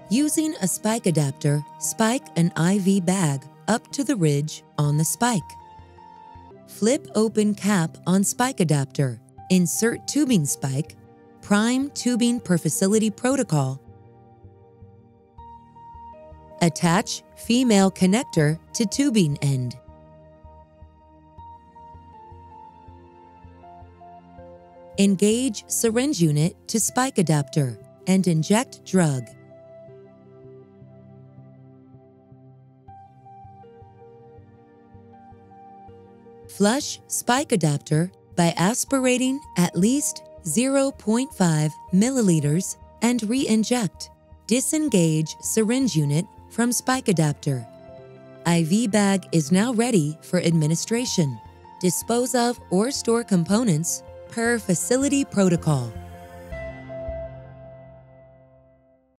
Using a spike adapter, spike an IV bag up to the ridge on the spike. Flip open cap on spike adapter, insert tubing spike, prime tubing per facility protocol. Attach female connector to tubing end. Engage syringe unit to spike adapter and inject drug. Flush spike adapter by aspirating at least 0.5 milliliters and re-inject. Disengage syringe unit from spike adapter. IV bag is now ready for administration. Dispose of or store components per facility protocol.